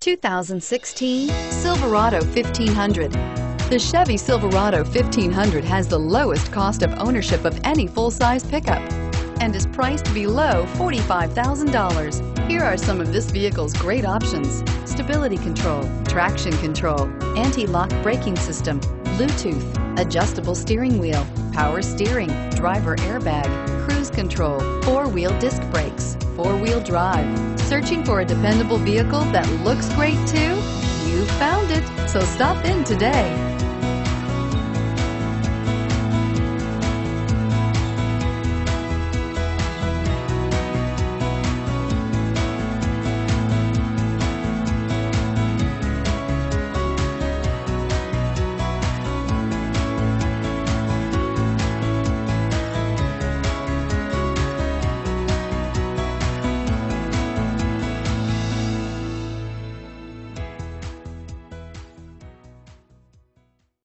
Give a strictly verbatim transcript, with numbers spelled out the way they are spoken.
two thousand sixteen Silverado fifteen hundred. The Chevy Silverado fifteen hundred has the lowest cost of ownership of any full-size pickup and is priced below forty-five thousand dollars. Here are some of this vehicle's great options: stability control, traction control, anti-lock braking system, Bluetooth, adjustable steering wheel, power steering, driver airbag, cruise control, four-wheel disc brakes, four-wheel drive. Searching for a dependable vehicle that looks great too? You found it, so stop in today.